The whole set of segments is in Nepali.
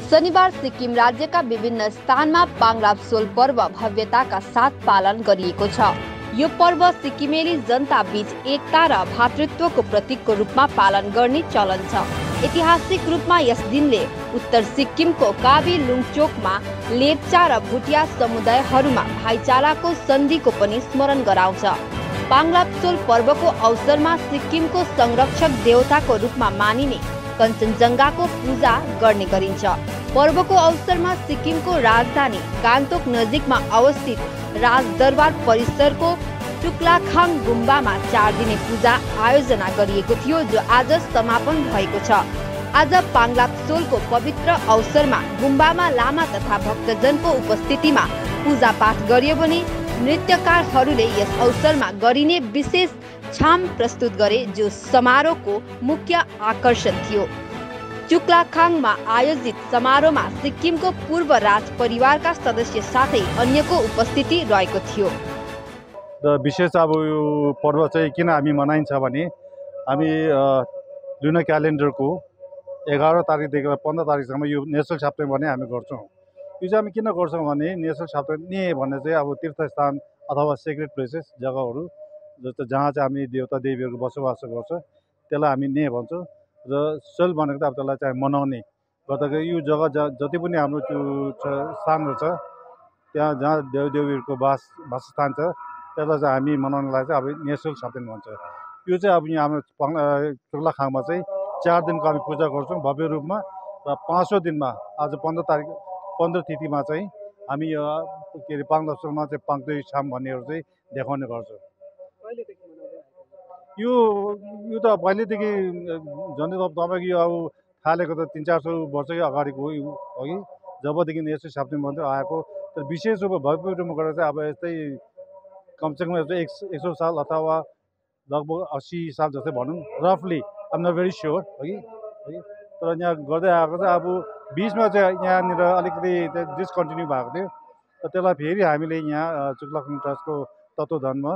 शनिबार सिक्किम राज्यका विभिन्न स्थानमा पाङलाबसोल पर्व भव्यताका साथ पालन गरिएको छ। यो पर्व सिक्किमेली जनता बीच एकता र भातृत्वको प्रतीकको रूपमा पालन गर्ने चलन छ। ऐतिहासिक रूपमा यस दिनले उत्तर सिक्किमको काबी लुङचोकमा लेप्चा र भुटिया समुदायहरूमा भाइचाराको सन्धिको पनि स्मरण गराउँछ। पाङलाबसोल पर्वको अवसरमा सिक्किमको संरक्षक देवताको रूपमा मानिने कञ्चनजङ्घाको पूजा गर्ने गरिन्छ। पर्वको अवसरमा सिक्किमको राजधानी गान्तोक नजिकमा अवस्थित राजदरबार परिसरको चुक्लाखाङ गुम्बामा 4 दिने पूजा आयोजना गरिएको थियो, जो आज समापन भएको छ। आज पाङलाबसोलको पवित्र अवसरमा गुम्बामा लामा तथा भक्तजनको उपस्थितिमा पूजा पाठ गरियो भने नृत्यकारहरूले यस अवसरमा गरिने विशेष छाम प्रस्तुत गरे, जो समारोहको मुख्य आकर्षण थियो। चुक्लाखाङमा आयोजित समारोहमा सिक्किमको पूर्व राज परिवारका सदस्य साथै अन्यको उपस्थिति रहेको थियो। र विशेष अब यो पर्व चाहिँ किन हामी मनाइन्छ भने हामी लुनार क्यालेन्डरको 11 तारिकदेखि 15 तारिकसम्म यो नेसनल सप्ताह भन्ने हामी गर्छौँ। यो चाहिँ हामी किन गर्छौँ भने नेसनल सप्ताह भन्ने चाहिँ अब तीर्थस्थान अथवा सेक्रेट प्लेसेस जग्गाहरू जस्तो जहाँ चाहिँ हामी देवता देवीहरूको बसोबास गर्छ त्यसलाई हामी ने भन्छौँ। र सल भनेको त अब त्यसलाई चाहिँ मनाउने गर्दाखेरि यो जग्गा जति पनि हाम्रो त्यो स्थानहरू छ त्यहाँ जहाँ देवदेवीहरूको वासस्थान छ त्यसलाई चाहिँ हामी मनाउनलाई चाहिँ अब नेसनल सप्ताह भन्छ। यो चाहिँ अब यहाँ हाम्रो चुक्लाखाङमा चाहिँ 4 दिनको हामी पूजा गर्छौँ भव्य रूपमा। र 5औं दिनमा आज 15 तिथिमा चाहिँ हामी के अरे पाङलाबसोलमा चाहिँ पाङदोई छाम भन्नेहरू चाहिँ देखाउने गर्छौँ। यो त पहिलेदेखि झन्डै तपाईँको यो अब थालेको त 300-400 वर्षकै अगाडिको हो कि जबदेखि नेसनल सप्ताह भन्दै आएको। तर विशेष रूपमा भव्य रूपमा गरेर चाहिँ अब यस्तै कमसेकम 100 साल अथवा लगभग 80 साल जस्तै भनौँ रफली, I am not very sure हो कि। तर यहाँ गर्दै आएको चाहिँ अब बिचमा चाहिँ यहाँनिर अलिकति डिस्कन्टिन्यू भएको थियो। र त्यसलाई फेरि हामीले यहाँ चुक्लाखाङ ट्रस्टको तत्त्वधानमा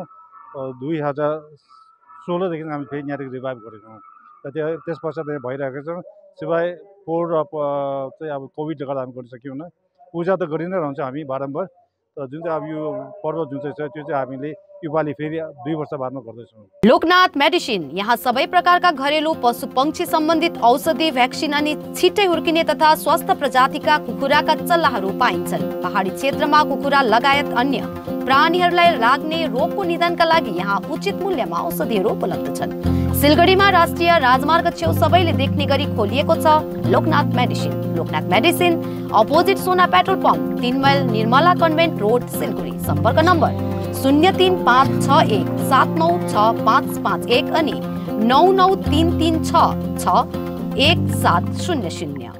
2016देखि हामी फेरि यहाँदेखि रिभाइभ गरेको छौँ। र त्यस पश्चात यहाँ भइरहेको छ। सिवाय पोहोर चाहिँ अब कोभिडले गर्दा हामी गर्न सकिएन। पूजा त गरि नै रहन्छ हामी बारम्बार। तर जुन चाहिँ अब यो पर्व जुन चाहिँ छ त्यो चाहिँ हामीले योपालि फेरि 2 वर्ष बादमा गर्दैछौँ। लोकनाथ मेडिसिन यहाँ सबै प्रकारका घरेलु पशु पंक्षी सम्बन्धित औषधि, भ्याक्सिन अनि छिट्टै हुर्किने तथा स्वस्थ प्रजातिका कुखुराका चल्लाहरू पाइन्छन्। पहाडी क्षेत्रमा कुखुरा लगायत अन्य प्राणीहरूलाई लाग्ने रोगको निदानका लागि यहाँ उचित मूल्यमा औषधिहरू उपलब्ध छन्। सिलगढीमा राष्ट्रिय राजमार्ग छेउ सबैले देख्ने गरी खोलिएको छ Loknath medicine. Loknath medicine opposite Sona petrol pump, 3 mile Nirmala convent road, Siliguri. सम्पर्क नम्बर 03561 796 551 अनि 99336 1700।